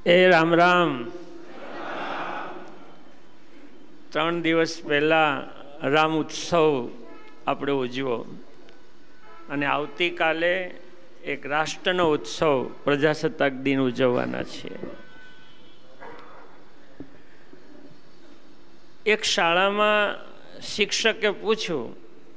એ રામ રામ. 3 દિવસ પહેલા રામ ઉત્સવ આપણે ઉજવ્યો અને આવતીકાલે એક રાષ્ટ્રનો ઉત્સવ પ્રજાસત્તાક દિન ઉજવવાના છે. એક શાળામાં શિક્ષકે પૂછ્યું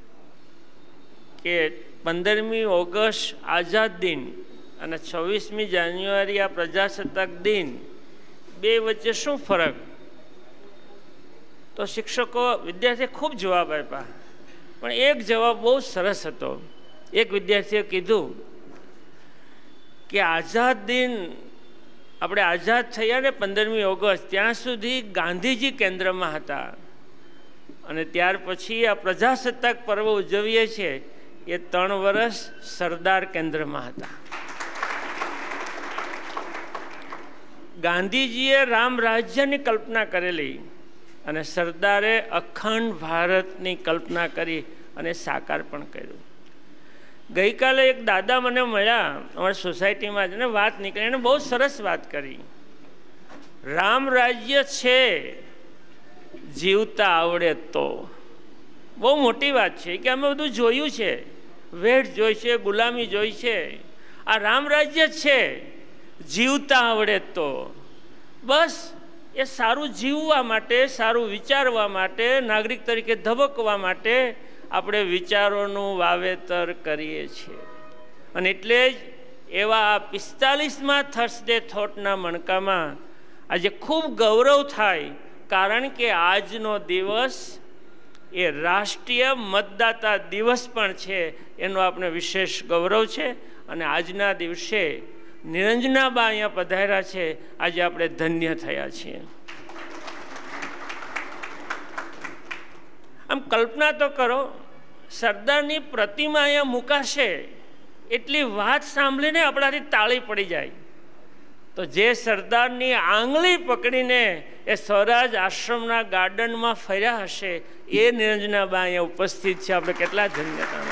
કે 15મી ઓગસ્ટ આઝાદ દિન અને 26મી જાન્યુઆરી આ પ્રજાસત્તાક દિન બે વચ્ચે શું ફરક? તો શિક્ષકો વિદ્યાર્થીએ ખૂબ જવાબ આપ્યા, પણ એક જવાબ બહુ સરસ હતો. એક વિદ્યાર્થીએ કીધું કે આઝાદ દિન આપણે આઝાદ થયા ને 15મી ઓગસ્ટ ત્યાં સુધી ગાંધીજી કેન્દ્રમાં હતા અને ત્યાર પછી આ પ્રજાસત્તાક પર્વ ઉજવીએ છીએ એ 3 વર્ષ સરદાર કેન્દ્રમાં હતા. ગાંધીજીએ રામ રાજ્યની કલ્પના કરેલી અને સરદારે અખંડ ભારતની કલ્પના કરી અને સાકાર પણ કર્યું. ગઈકાલે એક દાદા મને મળ્યા અમારી સોસાયટીમાં જ ને વાત નીકળી, એને બહુ સરસ વાત કરી. રામ રાજ્ય છે જીવતા આવડે તો. બહુ મોટી વાત છે કે અમે બધું જોયું છે, વેઠ જોઈ છે, ગુલામી જોઈ છે. આ રામ રાજ્ય છે જીવતા આવડે તો. બસ એ સારું જીવવા માટે, સારું વિચારવા માટે, નાગરિક તરીકે ધબકવા માટે આપણે વિચારોનું વાવેતર કરીએ છીએ. અને એટલે જ એવા 45મા થર્સડે થોટના મણકામાં આજે ખૂબ ગૌરવ થાય, કારણ કે આજનો દિવસ એ રાષ્ટ્રીય મતદાતા દિવસ પણ છે. એનો આપણે વિશેષ ગૌરવ છે. અને આજના દિવસે નિરંજનાબા અહીંયા પધાર્યા છે. આજે આપણે ધન્ય થયા છીએ. આમ કલ્પના તો કરો, સરદારની પ્રતિમા અહીંયા મુકાશે એટલી વાત સાંભળીને આપણાથી તાળી પડી જાય. તો જે સરદારની આંગળી પકડીને એ સ્વરાજ આશ્રમના ગાર્ડનમાં ફર્યા હશે એ નિરંજનાબા અહીંયા ઉપસ્થિત છે. આપણે કેટલા ધન્યતા.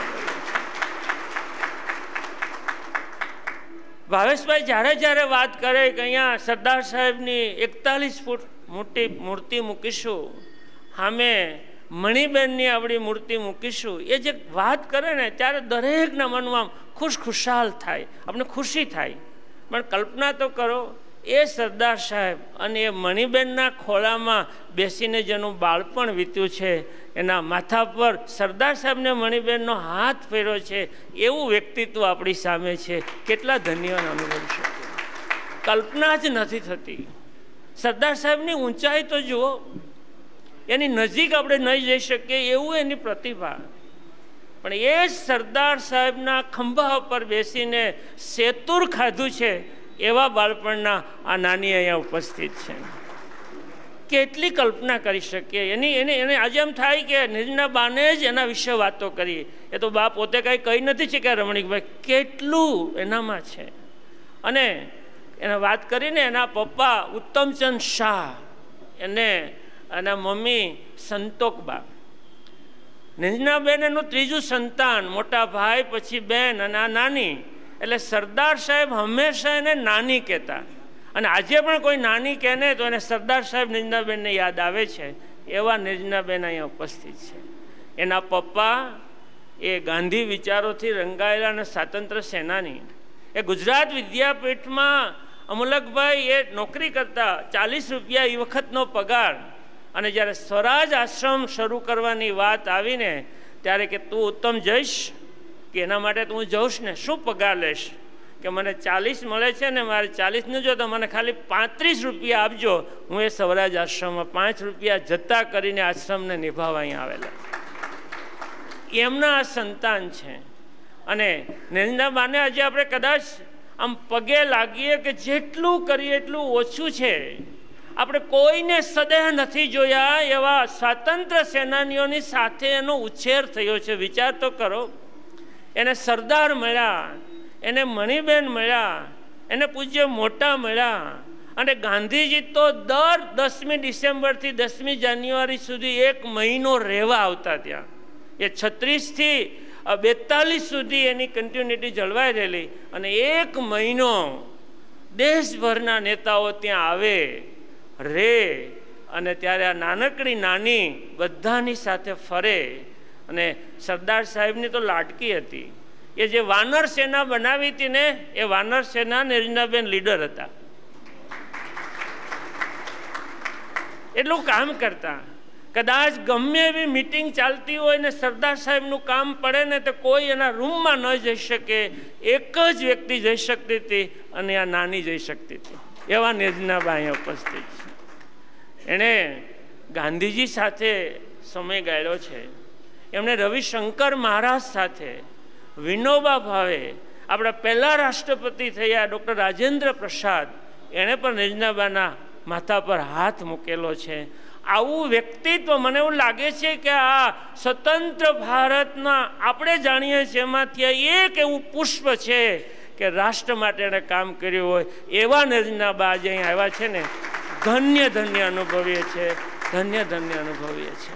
ભાવેશભાઈ જ્યારે વાત કરે કે અહીંયા સરદાર સાહેબની 41 ફૂટ મોટી મૂર્તિ મૂકીશું, સામે મણિબેનની આપણી મૂર્તિ મૂકીશું, એ જે વાત કરે ને ત્યારે દરેકના મનમાં ખુશખુશાલ થાય, આપણે ખુશી થાય. પણ કલ્પના તો કરો, એ સરદાર સાહેબ અને એ મણિબેનના ખોળામાં બેસીને જેનું બાળપણ વીત્યું છે, એના માથા પર સરદાર સાહેબને મણિબેનનો હાથ ફેર્યો છે, એવું વ્યક્તિત્વ આપણી સામે છે. કેટલા ધન્યવાદ અનુભવી શકીએ. કલ્પના જ નથી થતી. સરદાર સાહેબની ઊંચાઈ તો જુઓ, એની નજીક આપણે નહીં જઈ શકીએ એવું એની પ્રતિભા. પણ એ જ સરદાર સાહેબના ખંભા પર બેસીને સેતુર ખાધું છે એવા બાળપણના આ નાની અહીંયા ઉપસ્થિત છે. કેટલી કલ્પના કરી શકીએ એને આજે એમ થાય કે નિરંજના બાને જ એના વિશે વાતો કરીએ. એ તો બા પોતે કાંઈ કહી નથી છે કે રમણીકભાઈ કેટલું એનામાં છે. અને એને વાત કરીને એના પપ્પા ઉત્તમચંદ શાહ, એને એના મમ્મી સંતોકબા, નિરંજનાબેન એનું 3જું સંતાન, મોટા ભાઈ, પછી બેન અને આ નાની. એટલે સરદાર સાહેબ હંમેશા એને નાની કહેતા. અને આજે પણ કોઈ નાની કહે ને તો એને સરદાર સાહેબ નિરંજનાબેનને યાદ આવે છે. એવા નિરંજનાબેન અહીંયા ઉપસ્થિત છે. એના પપ્પા એ ગાંધી વિચારોથી રંગાયેલા અને સ્વાતંત્ર્ય સેનાની. એ ગુજરાત વિદ્યાપીઠમાં અમુલકભાઈ એ નોકરી કરતા, 40 રૂપિયા એ વખતનો પગાર. અને જ્યારે સ્વરાજ આશ્રમ શરૂ કરવાની વાત આવીને ત્યારે કે તું ઉત્તમ જઈશ કે એના માટે તું જઈશ ને, શું પગાર લઈશ? કે મને 40 મળે છે ને, મારે 40 ન જો તો મને ખાલી 35 રૂપિયા આપજો. હું એ સ્વરાજ આશ્રમમાં 5 રૂપિયા જતા કરીને આશ્રમને નિભાવવા અહીંયા આવેલા. એમના આ સંતાન છે. અને નિરંજનાબાને આજે આપણે કદાચ આમ પગે લાગીએ કે જેટલું કરીએ એટલું ઓછું છે. આપણે કોઈને સદેહ નથી જોયા એવા સ્વાતંત્ર્ય સેનાનીઓની સાથે એનો ઉછેર થયો છે. વિચાર તો કરો, એને સરદાર મળ્યા, એને મણિબેન મળ્યા, એને પૂજ્ય મોટા મળ્યા. અને ગાંધીજી તો દર 10મી ડિસેમ્બરથી 10મી જાન્યુઆરી સુધી 1 મહિનો રહેવા આવતા ત્યાં. એ 36થી 42 સુધી એની કન્ટિન્યુટી જળવાઈ રહેલી. અને 1 મહિનો દેશભરના નેતાઓ ત્યાં આવે રે અને ત્યારે આ નાનકડી નાની બધાની સાથે ફરે. અને સરદાર સાહેબની તો લાડકી હતી. એ જે વાનર સેના બનાવી હતી ને, એ વાનર સેના નિરંજનાબેન લીડર હતા. એટલું કામ કરતા. કદાચ ગમે એવી મિટિંગ ચાલતી હોય ને સરદાર સાહેબનું કામ પડે ને તો કોઈ એના રૂમમાં ન જઈ શકે. એક જ વ્યક્તિ જઈ શકતી હતી અને આ નાની જઈ શકતી હતી. એવા નિરંજનાબા અહીંયા ઉપસ્થિત છે. એણે ગાંધીજી સાથે સમય ગાળ્યો છે. એમણે રવિશંકર મહારાજ સાથે, વિનોબા ભાવે, આપણા પહેલા રાષ્ટ્રપતિ થયા ડૉક્ટર રાજેન્દ્ર પ્રસાદ, એણે પણ નિરંજનાબાના માથા પર હાથ મૂકેલો છે. આવું વ્યક્તિત્વ મને એવું લાગે છે કે આ સ્વતંત્ર ભારતમાં આપણે જાણીએ છીએ એમાંથી એક એવું પુષ્પ છે કે રાષ્ટ્ર માટે એણે કામ કર્યું હોય. એવા નિરંજનાબા આજે અહીં આવ્યા છે ને, ધન્ય ધન્ય અનુભવીએ છે, ધન્ય ધન્ય અનુભવીએ છે.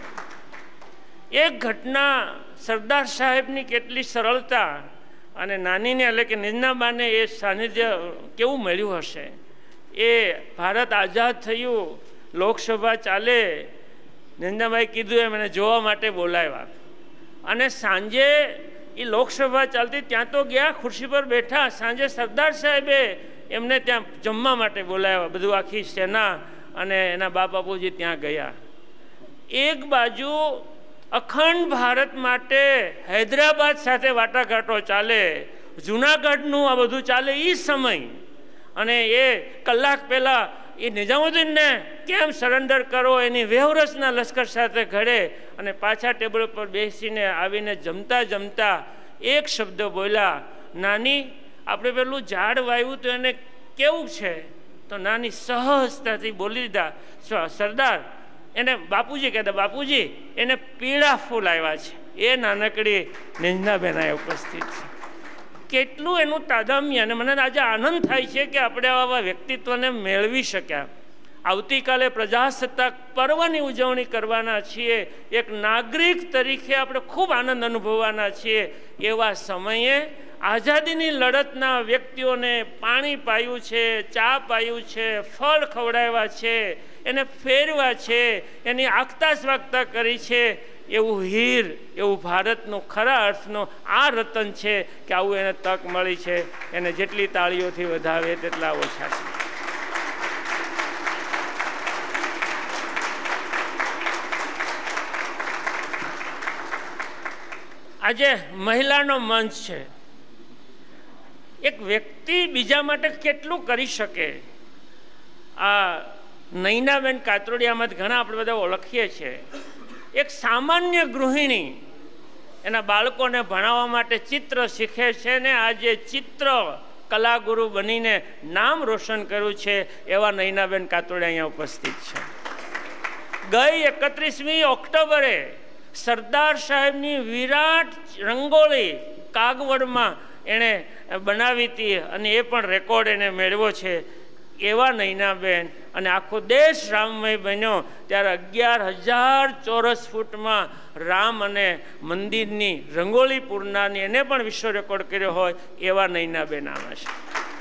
એક ઘટના સરદાર સાહેબની કેટલી સરળતા અને નાનીને એટલે કે નિરંજનાબાને એ સાનિધ્ય કેવું મળ્યું હશે. એ ભારત આઝાદ થયું, લોકસભા ચાલે, નિરંજનાબાએ કીધું એમ એને જોવા માટે બોલાવ્યા. અને સાંજે એ લોકસભા ચાલતી ત્યાં તો ગયા, ખુરશી પર બેઠા. સાંજે સરદાર સાહેબે એમને ત્યાં જમવા માટે બોલાવ્યા. બધું આખી સેના અને એના બાપ બાપુજી ત્યાં ગયા. એક બાજુ અખંડ ભારત માટે હૈદરાબાદ સાથે વાટાઘાટો ચાલે, જુનાગઢનું આ બધું ચાલે એ સમય. અને એ કલાક પહેલાં એ નિઝામુદ્દીનને કેમ સરેન્ડર કરો એની વ્યવરસના લશ્કર સાથે ઘડે અને પાછા ટેબલ પર બેસીને આવીને જમતા જમતા એક શબ્દ બોલ્યા, નાની આપણે પેલું ઝાડ વાવ્યું તો એને કેવું છે? તો નાની સહજતાથી બોલી દીધા, સરદાર એને બાપુજી કહેતા, બાપુજી એને પીળા ફૂલ આવ્યા છે. એ નાનકડી નિરંજનાબેન ઉપસ્થિત છે. કેટલું એનું તાદામ્ય. અને મને આજે આનંદ થાય છે કે આપણે આવા વ્યક્તિત્વને મેળવી શક્યા. આવતીકાલે પ્રજાસત્તાક પર્વની ઉજવણી કરવાના છીએ. એક નાગરિક તરીકે આપણે ખૂબ આનંદ અનુભવવાના છીએ. એવા સમયે આઝાદીની લડતના વ્યક્તિઓને પાણી પાયું છે, ચા પાયું છે, ફળ ખવડાવ્યા છે, એને ફેરવા છે, એની આગતા સ્વાગતા કરી છે. એવું હીર, એવું ભારતનું ખરા અર્થનું આ રતન છે કે આવું એને તક મળી છે. એને જેટલી તાળીઓથી વધાવે તેટલા ઓછા છે. આજે મહિલાનો મંચ છે. એક વ્યક્તિ બીજા માટે કેટલું કરી શકે. આ નૈનાબેન કાતરોડિયામાં ઘણા આપણે બધા ઓળખીએ છીએ. એક સામાન્ય ગૃહિણી એના બાળકોને ભણાવવા માટે ચિત્ર શીખે છે ને આજે ચિત્ર કલાગુરુ બનીને નામ રોશન કર્યું છે. એવા નૈનાબેન કાતરોડિયા અહીંયા ઉપસ્થિત છે. ગઈ 31મી ઓક્ટોબરે સરદાર સાહેબની વિરાટ રંગોળી કાગવડમાં એણે બનાવી હતી અને એ પણ રેકોર્ડ એને મેળવ્યો છે. એવા નૈનાબેન. અને આખો દેશ રામમય બન્યો ત્યારે 11,000 ચોરસ ફૂટમાં રામ અને મંદિરની રંગોળી પૂર્ણાની એને પણ વિશ્વ રેકોર્ડ કર્યો હોય. એવા નૈનાબેન આવે છે.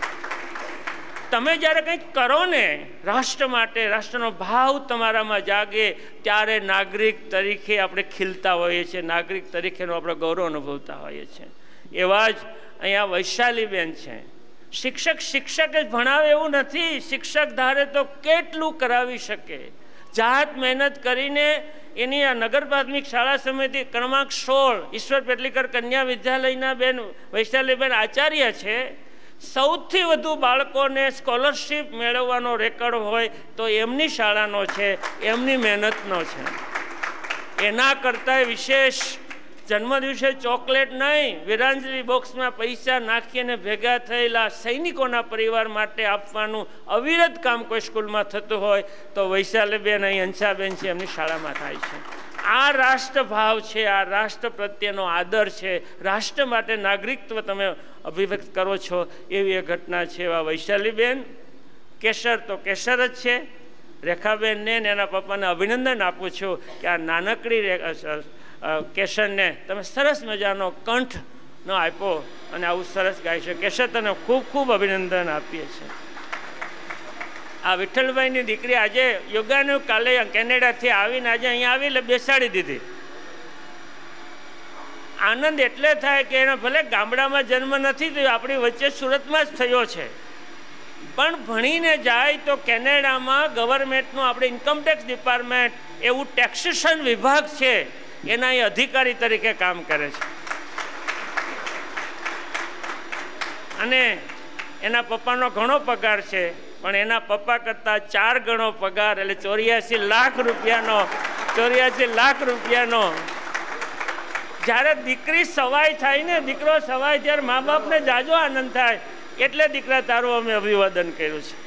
તમે જ્યારે કંઈક કરો ને રાષ્ટ્ર માટે, રાષ્ટ્રનો ભાવ તમારામાં જાગે ત્યારે નાગરિક તરીકે આપણે ખીલતા હોઈએ છીએ, નાગરિક તરીકેનો આપણે ગૌરવ અનુભવતા હોઈએ છીએ. એવા જ અહીંયા વૈશાલીબેન છે. શિક્ષક શિક્ષક જ ભણાવે એવું નથી. શિક્ષક ધારે તો કેટલું કરાવી શકે. જાત મહેનત કરીને એની આ નગર પ્રાથમિક શાળા સમિતિ ક્રમાંક 16 ઈશ્વર પેટલીકર કન્યા વિદ્યાલયના બેન વૈશાલીબેન આચાર્ય છે. સૌથી વધુ બાળકોને સ્કોલરશીપ મેળવવાનો રેકોર્ડ હોય તો એમની શાળાનો છે, એમની મહેનતનો છે. એના કરતાં વિશેષ જન્મદિવસે ચોકલેટ નહીં, વીરાંજલિ બોક્સમાં પૈસા નાખીને ભેગા થયેલા સૈનિકોના પરિવાર માટે આપવાનું અવિરત કામ કોઈ સ્કૂલમાં થતું હોય તો વૈશાલીબેન અહીં અંશાબેન છે એમની શાળામાં થાય છે. આ રાષ્ટ્રભાવ છે, આ રાષ્ટ્ર પ્રત્યેનો આદર છે, રાષ્ટ્ર માટે નાગરિકત્વ તમે અભિવ્યક્ત કરો છો એવી એક ઘટના છે. એવા વૈશાલીબેન. કેસર તો કેસર જ છે. રેખાબેનને એના પપ્પાને અભિનંદન આપું છું કે આ નાનકડી કેશરને તમે સરસ મજાનો કંઠનો આપ્યો અને આવું સરસ ગાય છે. કેશર તને ખૂબ ખૂબ અભિનંદન આપીએ છીએ. આ વિઠ્ઠલભાઈની દીકરી આજે યોગાનું કાલે કેનેડાથી આવીને આજે અહીંયા આવી એટલે બેસાડી દીધી. આનંદ એટલે થાય કે એનો ભલે ગામડામાં જન્મ નથી થયો, આપણી વચ્ચે સુરતમાં જ થયો છે, પણ ભણીને જાય તો કેનેડામાં ગવર્મેન્ટનું આપણે ઇન્કમટેક્સ ડિપાર્ટમેન્ટ એવું ટેક્સેશન વિભાગ છે, એના એ અધિકારી તરીકે કામ કરે છે. અને એના પપ્પાનો ઘણો પગાર છે, પણ એના પપ્પા કરતાં 4 ગણો પગાર, એટલે 84 લાખ રૂપિયાનો. જ્યારે દીકરી સવાઈ થાય ને, દીકરો સવાય ત્યારે મા બાપને જાજો આનંદ થાય. એટલે દીકરા તારું અમે અભિવાદન કર્યું છે.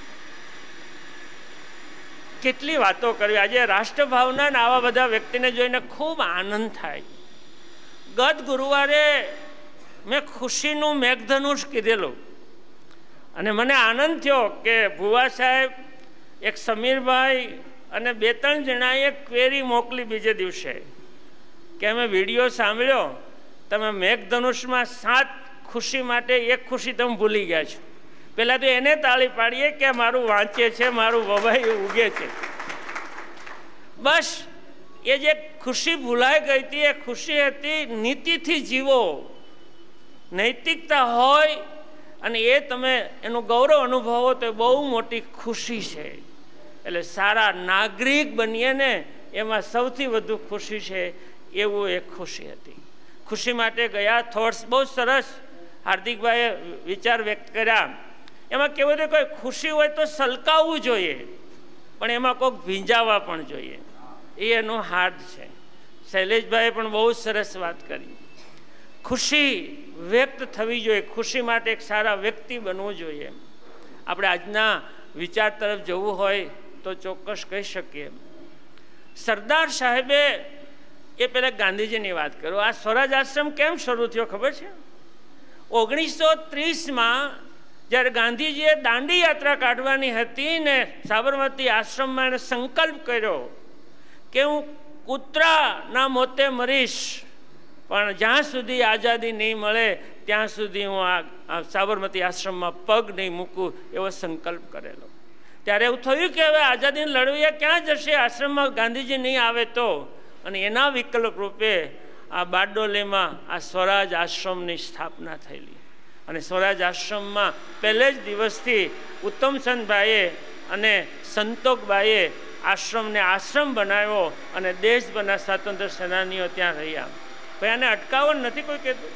કેટલી વાતો કરવી. આજે રાષ્ટ્રભાવના ને આવા બધા વ્યક્તિને જોઈને ખૂબ આનંદ થાય. ગત ગુરુવારે મેં ખુશીનું મેઘધનુષ કીધેલું અને મને આનંદ થયો કે ભુવા સાહેબ, એક સમીરભાઈ અને 2-3 જણાએ ક્વેરી મોકલી બીજે દિવસે કે અમે વિડીયો સાંભળ્યો, તમે મેઘધનુષમાં 7 ખુશી માટે 1 ખુશી તમે ભૂલી ગયા છો. પહેલાં તો એને તાળી પાડીએ કે મારું વાંચે છે, મારું વવાઈ ઉગે છે. બસ એ જે ખુશી ભૂલાઈ ગઈ હતી એ ખુશી હતી નીતિથી જીવો, નૈતિકતા હોય અને એ તમે એનું ગૌરવ અનુભવો તો બહુ મોટી ખુશી છે. એટલે સારા નાગરિક બનીએ ને એમાં સૌથી વધુ ખુશી છે, એવું એક ખુશી હતી. ખુશી માટે ગયા થોટ્સ બહુ સરસ હાર્દિકભાઈએ વિચાર વ્યક્ત કર્યા. એમાં કેવું હતું, કોઈ ખુશી હોય તો સલકાવવું જોઈએ, પણ એમાં કોઈક ભીંજાવા પણ જોઈએ. એ એનું હાર્દ છે. શૈલેષભાઈએ પણ બહુ સરસ વાત કરી. ખુશી વ્યક્ત થવી જોઈએ, ખુશી માટે એક સારા વ્યક્તિ બનવું જોઈએ. આપણે આજના વિચાર તરફ જવું હોય તો ચોક્કસ કહી શકીએ. સરદાર સાહેબે, એ પહેલાં ગાંધીજીની વાત કરો. આ સ્વરાજ આશ્રમ કેમ શરૂ થયો ખબર છે? 1930માં જ્યારે ગાંધીજીએ દાંડી યાત્રા કાઢવાની હતી ને સાબરમતી આશ્રમમાં એને સંકલ્પ કર્યો કે હું કૂતરાના મોતે મરીશ, પણ જ્યાં સુધી આઝાદી નહીં મળે ત્યાં સુધી હું આ સાબરમતી આશ્રમમાં પગ નહીં મૂકું, એવો સંકલ્પ કરેલો. ત્યારે એવું થયું કે હવે આઝાદીને લડવીએ ક્યાં જશે, આશ્રમમાં ગાંધીજી નહીં આવે તો. અને એના વિકલ્પ રૂપે આ બારડોલીમાં આ સ્વરાજ આશ્રમની સ્થાપના થયેલી. અને સ્વરાજ આશ્રમમાં પહેલે જ દિવસથી ઉત્તમચંદભાઈએ અને સંતોકબાઈએ આશ્રમને આશ્રમ બનાવ્યો અને દેશભરના સ્વાતંત્ર્ય સેનાનીઓ ત્યાં રહ્યા. ભાઈ આને અટકાવવાનું નથી કોઈ કહેતું.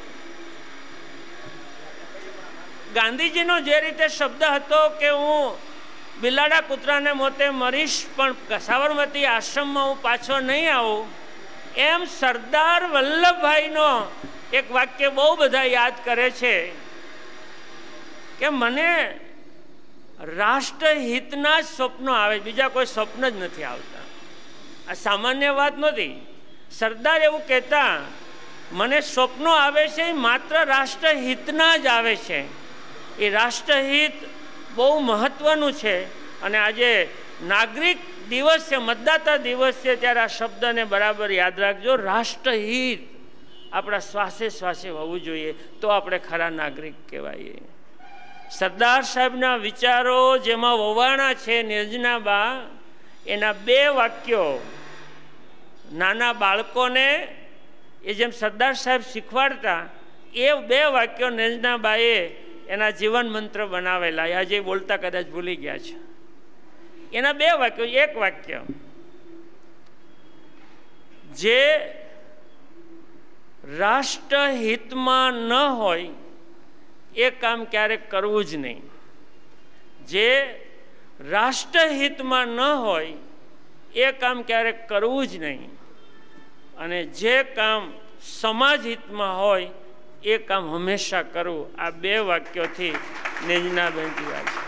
ગાંધીજીનો જે રીતે શબ્દ હતો કે હું બિલાડા કૂતરાને મોતે મરીશ પણ સાબરમતી આશ્રમમાં હું પાછો નહીં આવું, એમ સરદાર વલ્લભભાઈનો એક વાક્ય બહુ બધા યાદ કરે છે કે મને રાષ્ટ્રહિતના જ સ્વપ્નો આવે, બીજા કોઈ સ્વપ્ન જ નથી આવતા. આ સામાન્ય વાત નહોતી. સરદાર એવું કહેતા, મને સ્વપ્નો આવે છે એ માત્ર રાષ્ટ્રહિતના જ આવે છે. એ રાષ્ટ્રહિત બહુ મહત્વનું છે. અને આજે નાગરિક દિવસ છે, મતદાતા દિવસ છે, ત્યારે આ શબ્દને બરાબર યાદ રાખજો. રાષ્ટ્રહિત આપણા શ્વાસે શ્વાસે હોવું જોઈએ, તો આપણે ખરા નાગરિક કહેવાઈએ. સરદાર સાહેબના વિચારો જેમાં વવાણા છે નિર્જનાબા, એના 2 વાક્યો નાના બાળકોને એ જેમ સરદાર સાહેબ શીખવાડતા, એ 2 વાક્યો નિર્જનાબાએ એના જીવન મંત્ર બનાવેલા. આજે બોલતા કદાચ ભૂલી ગયા છે. એના 2 વાક્યો. એક વાક્ય, જે રાષ્ટ્રહિતમાં ન હોય એ કામ ક્યારેક કરવું જ નહીં. જે રાષ્ટ્રહિતમાં ન હોય એ કામ ક્યારેક કરવું જ નહીં. અને જે કામ સમાજ હિતમાં હોય એ કામ હંમેશા કરવું. આ 2 વાક્યોથી નિર્જનાબેન જીવાય છે.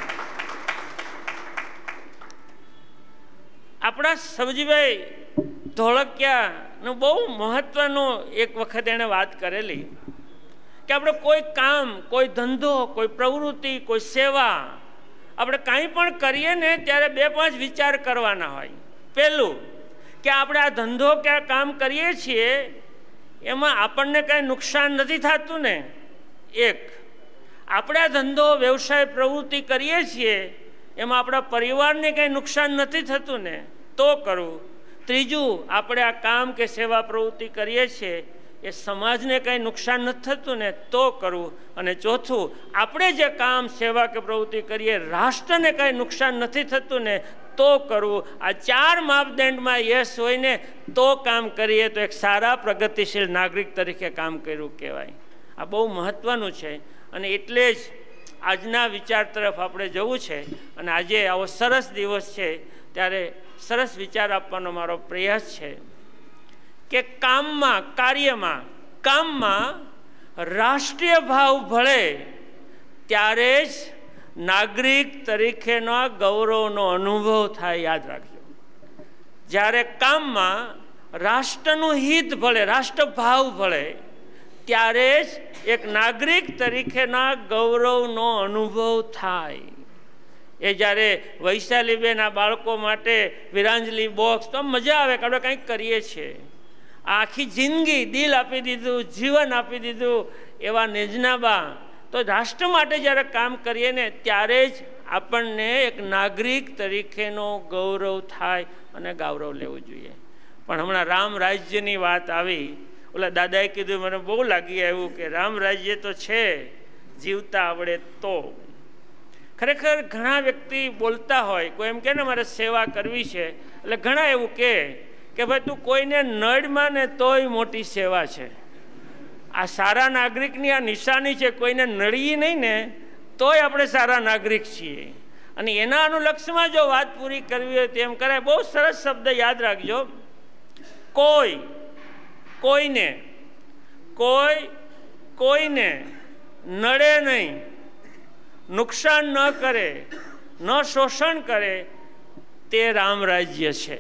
આપણા સબજીભાઈ ધોળકિયાનું બહુ મહત્વનું એક વખત એણે વાત કરેલી કે આપણે કોઈ કામ, કોઈ ધંધો, કોઈ પ્રવૃત્તિ, કોઈ સેવા આપણે કાંઈ પણ કરીએ ને ત્યારે 2-5 વિચાર કરવાના હોય. પહેલું કે આપણે આ ધંધો કે આ કામ કરીએ છીએ એમાં આપણને કાંઈ નુકસાન નથી થતું ને. એક, આપણે આ ધંધો, વ્યવસાય, પ્રવૃત્તિ કરીએ છીએ એમાં આપણા પરિવારને કંઈ નુકસાન નથી થતું ને તો કરવું. ત્રીજું, આપણે આ કામ કે સેવા પ્રવૃત્તિ કરીએ છીએ એ સમાજને કંઈ નુકસાન નથી થતું ને તો કરવું. અને ચોથું, આપણે જે કામ સેવા કે પ્રવૃત્તિ કરીએ રાષ્ટ્રને કંઈ નુકસાન નથી થતું ને તો કરવું. આ 4 માપદંડમાં યસ હોય ને તો કામ કરીએ તો એક સારા પ્રગતિશીલ નાગરિક તરીકે કામ કર્યું કહેવાય. આ બહુ મહત્ત્વનું છે અને એટલે જ આજના વિચાર તરફ આપણે જવું છે. અને આજે આવો સરસ દિવસ છે ત્યારે સરસ વિચાર આપવાનો મારો પ્રયાસ છે કે કામમાં રાષ્ટ્રીય ભાવ ભળે ત્યારે જ નાગરિક તરીકેના ગૌરવનો અનુભવ થાય. યાદ રાખજો, જ્યારે કામમાં રાષ્ટ્રનું હિત ભળે, રાષ્ટ્રભાવ ભળે ત્યારે જ એક નાગરિક તરીકેના ગૌરવનો અનુભવ થાય. એ જ્યારે વૈશાલીબેન આ બાળકો માટે વિરાંજલી બોક્સ, તો મજા આવે કે આપણે કંઈક કરીએ છીએ. આખી જિંદગી દિલ આપી દીધું, જીવન આપી દીધું એવા નિજનાબા તો રાષ્ટ્ર માટે જ્યારે કામ કરીએ ને ત્યારે જ આપણને એક નાગરિક તરીકેનો ગૌરવ થાય અને ગૌરવ લેવું જોઈએ. પણ હમણાં રામ રાજ્યની વાત આવી, ઓલા દાદાએ કીધું, મને બહુ લાગી આવ્યું કે રામ રાજ્ય તો છે, જીવતા આવડે તો. ખરેખર ઘણા વ્યક્તિ બોલતા હોય, કોઈ એમ કે ને મારે સેવા કરવી છે, એટલે ઘણા એવું કે ભાઈ તું કોઈને નડમાં ને તોય મોટી સેવા છે. આ સારા નાગરિકની આ નિશાની છે, કોઈને નડીએ નહીં ને તોય આપણે સારા નાગરિક છીએ. અને એના અનુલક્ષમાં જો વાત પૂરી કરવી હોય તો એમ કરાય. બહુ સરસ શબ્દ યાદ રાખજો, કોઈને નડે નહીં, નુકસાન ન કરે, ન શોષણ કરે, તે રામ રાજ્ય છે.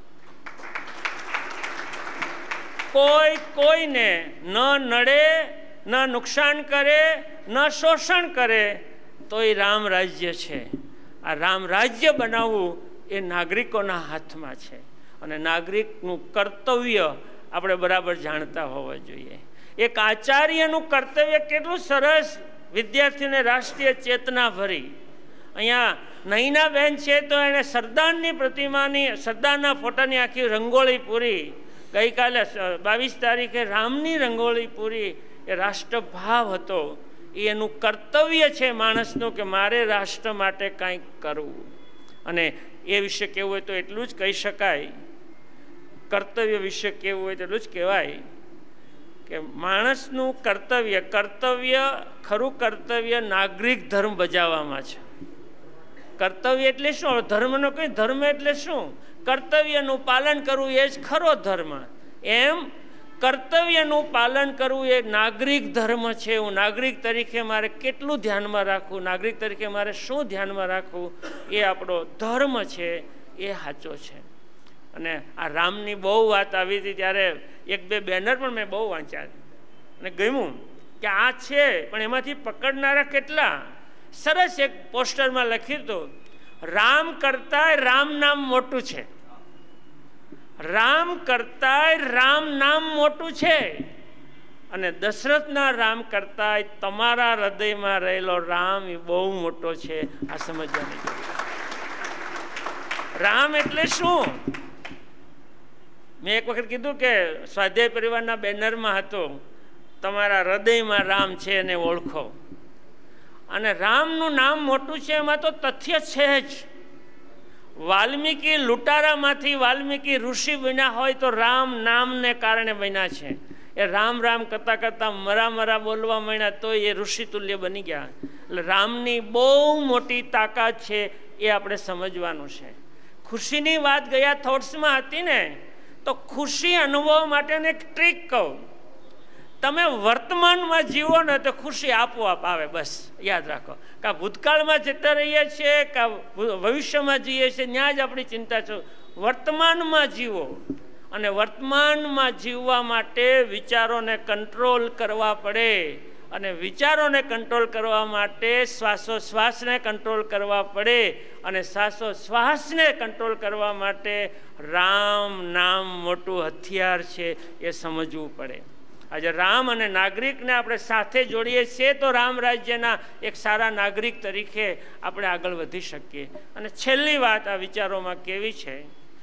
કોઈને ન નડે, ન નુકસાન કરે, ન શોષણ કરે તો એ રામ રાજ્ય છે. આ રામ રાજ્ય બનાવવું એ નાગરિકોના હાથમાં છે. અને નાગરિકનું કર્તવ્ય આપણે બરાબર જાણતા હોવા જોઈએ. એક આચાર્યનું કર્તવ્ય કેટલું સરસ વિદ્યાર્થીઓને રાષ્ટ્રીય ચેતના ભરી. અહીંયા નૈનાબેન છે તો એણે સરદારની પ્રતિમાની, સરદારના ફોટાની આખી રંગોળી પૂરી. ગઈકાલે 22 તારીખે રામની રંગોળી પૂરી. એ રાષ્ટ્રભાવ હતો. એનું કર્તવ્ય છે માણસનું કે મારે રાષ્ટ્ર માટે કંઈક કરવું. અને એ વિશે કહેવું હોય તો એટલું જ કહી શકાય, કર્તવ્ય વિશે કહેવું હોય તો એટલું જ કહેવાય કે માણસનું કર્તવ્ય ખરું કર્તવ્ય નાગરિક ધર્મ બજાવવામાં છે. કર્તવ્ય એટલે શું? ધર્મનો કંઈ ધર્મ એટલે શું? કર્તવ્યનું પાલન કરવું એ જ ખરો ધર્મ. એમ કર્તવ્યનું પાલન કરવું એ નાગરિક ધર્મ છે. હું નાગરિક તરીકે મારે કેટલું ધ્યાનમાં રાખવું, નાગરિક તરીકે મારે શું ધ્યાનમાં રાખવું, એ આપણો ધર્મ છે, એ સાચો છે. અને આ રામની બહુ વાત આવી હતી ત્યારે 1-2 બેનર પણ મેં બહુ વાંચ્યા અને ગમ્યું કે આ છે, પણ એમાંથી પકડનારા કેટલા. સરસ એક પોસ્ટરમાં લખ્યું હતું, રામ કરતાંય રામ નામ મોટું છે, રામ કરતાંય રામ નામ મોટું છે, અને દશરથના રામ કરતાંય તમારા હૃદયમાં રહેલો રામ એ બહુ મોટો છે. આ સમજવાની જરૂર. રામ એટલે શું? મેં એક વખત કીધું કે સ્વાધ્યાય પરિવારના બેનરમાં હતો, તમારા હૃદયમાં રામ છે એને ઓળખો. અને રામનું નામ મોટું છે એમાં તો તથ્ય છે જ. વાલ્મીકી લૂંટારામાંથી વાલ્મીકી ઋષિ બન્યા હોય તો રામ નામને કારણે બન્યા છે. એ રામ રામ કરતાં કરતાં મરા બોલવા માંડ્યા તો એ ઋષિ તુલ્ય બની ગયા. એટલે રામની બહુ મોટી તાકાત છે, એ આપણે સમજવાનું છે. ખુશીની વાત ગયા થોટ્સમાં હતી ને, તો ખુશી અનુભવ માટેને એક ટ્રીક કહું. તમે વર્તમાનમાં જીવો ને તો ખુશી આપોઆપ આવે. બસ યાદ રાખો, કાં ભૂતકાળમાં જતા રહીએ છીએ કાં ભવિષ્યમાં જઈએ છીએ, ત્યાં જ આપણી ચિંતા છે. વર્તમાનમાં જીવો, અને વર્તમાનમાં જીવવા માટે વિચારોને કંટ્રોલ કરવા પડે. અને વિચારોને કંટ્રોલ કરવા માટે શ્વાસોશ્વાસને કંટ્રોલ કરવા પડે. અને શ્વાસોશ્વાસને કંટ્રોલ કરવા માટે રામ નામ મોટું હથિયાર છે, એ સમજવું પડે. આજે રામ અને નાગરિકને આપણે સાથે જોડીએ છીએ તો રામ રાજ્યના એક સારા નાગરિક તરીકે આપણે આગળ વધી શકીએ. અને છેલ્લી વાત આ વિચારોમાં કેવી છે,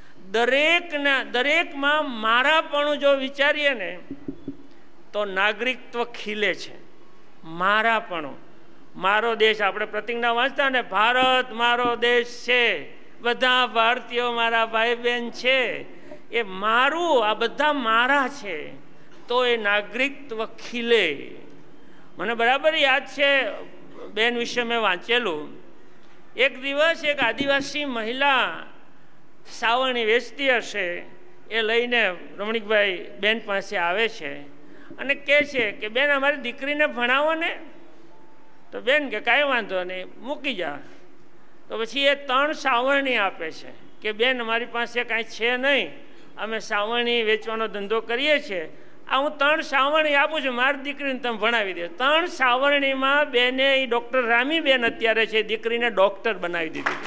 દરેકમાં મારાપણું જો વિચારીએ ને તો નાગરિકત્વ ખીલે છે. મારાપણું, મારો દેશ, આપણે પ્રતિજ્ઞા વાંચતા ને, ભારત મારો દેશ છે, બધા ભારતીયો મારા ભાઈ બહેન છે, એ મારું, આ બધા મારા છે, તો એ નાગરિકત્વ ખીલે. મને બરાબર યાદ છે, બેન વિશે મેં વાંચેલું. એક દિવસ એક આદિવાસી મહિલા સાવરણી વેચતી હશે, એ લઈને રમણીકભાઈ બેન પાસે આવે છે અને કહે છે કે બેન અમારી દીકરીને ભણાવો ને. તો બેન કે કાંઈ વાંધો નહીં, મૂકી જા. તો પછી એ 3 સાવરણી આપે છે કે બેન અમારી પાસે કાંઈ છે નહીં, અમે સાવરણી વેચવાનો ધંધો કરીએ છીએ, આ હું 3 સાવરણી આપું છું, મારી દીકરીને તમે ભણાવી દે. 3 સાવરણીમાં બેને એ ડૉક્ટર રામીબેન અત્યારે છે, દીકરીને ડૉક્ટર બનાવી દીધી.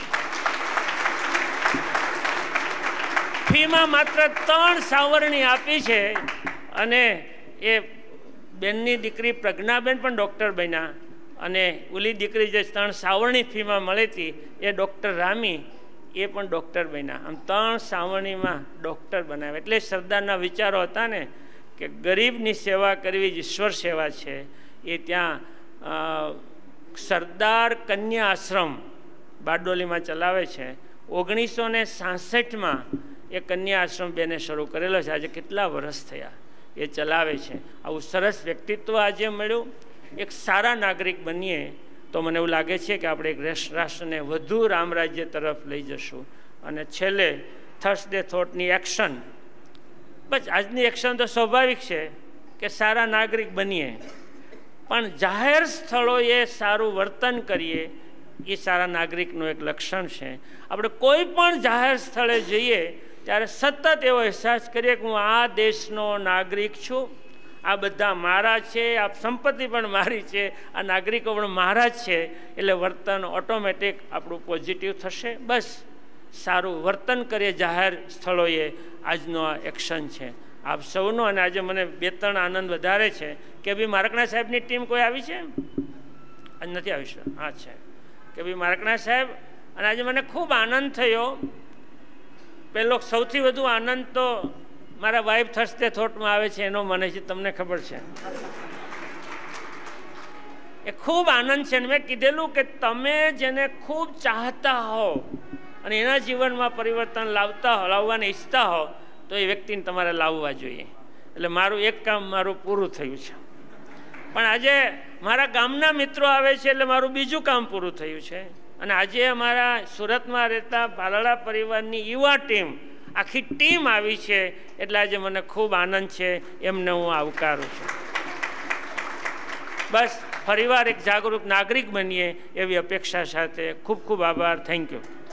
ફીમાં માત્ર 3 સાવરણી આપી છે અને એ બેનની દીકરી પ્રજ્ઞાબેન પણ ડૉક્ટર બન્યા અને ઓલી દીકરી જે 3 સાવરણી ફીમાં મળી હતી એ ડૉક્ટર રામી, એ પણ ડૉક્ટર બન્યા. આમ 3 સાવરણીમાં ડૉક્ટર બનાવ્યા. એટલે સરદારના વિચારો હતા ને કે ગરીબની સેવા કરવી જ ઈશ્વર સેવા છે. એ ત્યાં સરદાર કન્યા આશ્રમ બારડોલીમાં ચલાવે છે. 1966માં એ કન્યા આશ્રમ બેને શરૂ કરેલો છે. આજે કેટલા વર્ષ થયા એ ચલાવે છે. આવું સરસ વ્યક્તિત્વ આજે મળ્યું. એક સારા નાગરિક બનીએ તો મને એવું લાગે છે કે આપણે એક રાષ્ટ્રને વધુ રામ રાજ્ય તરફ લઈ જશું. અને છેલ્લે થર્સડે થોટની એક્શન, બસ આજની એક્શન તો સ્વાભાવિક છે કે સારા નાગરિક બનીએ, પણ જાહેર સ્થળોએ સારું વર્તન કરીએ એ સારા નાગરિકનું એક લક્ષણ છે. આપણે કોઈ પણ જાહેર સ્થળે જઈએ ત્યારે સતત એવો અહેસાસ કરીએ કે હું આ દેશનો નાગરિક છું, આ બધા મારા છે, આ સંપત્તિ પણ મારી છે, આ નાગરિકો પણ મારા જ છે. એટલે વર્તન ઓટોમેટિક આપણું પોઝિટિવ થશે. બસ સારું વર્તન કરીએ જાહેર સ્થળોએ, આજનો આ એક્શન છે આપ સૌનો. અને આજે મને 2-3 આનંદ વધારે છે કે ભાઈ મારકણા સાહેબની ટીમ કોઈ આવી છે? આજ નથી આવી છે? હા છે કે ભાઈ મારકણા સાહેબ. અને આજે મને ખૂબ આનંદ થયો. પહેલો સૌથી વધુ આનંદ તો મારા વાઇફ થર્સડે થોટમાં આવે છે એનો મને છે, તમને ખબર છે. એ ખૂબ આનંદ છે. અને મેં કીધેલું કે તમે જેને ખૂબ ચાહતા હો અને એના જીવનમાં પરિવર્તન લાવવાને ઈચ્છતા હો તો એ વ્યક્તિને તમારે લાવવા જોઈએ. એટલે મારું એક કામ મારું પૂરું થયું છે. પણ આજે મારા ગામના મિત્રો આવે છે એટલે મારું બીજું કામ પૂરું થયું છે. અને આજે અમારા સુરતમાં રહેતા ભાલાળા પરિવારની યુવા ટીમ, આખી ટીમ આવી છે. એટલે આજે મને ખૂબ આનંદ છે, એમને હું આવકારું છું. બસ ફરીવાર એક જાગૃત નાગરિક બનીએ એવી અપેક્ષા સાથે ખૂબ ખૂબ આભાર. Thank you.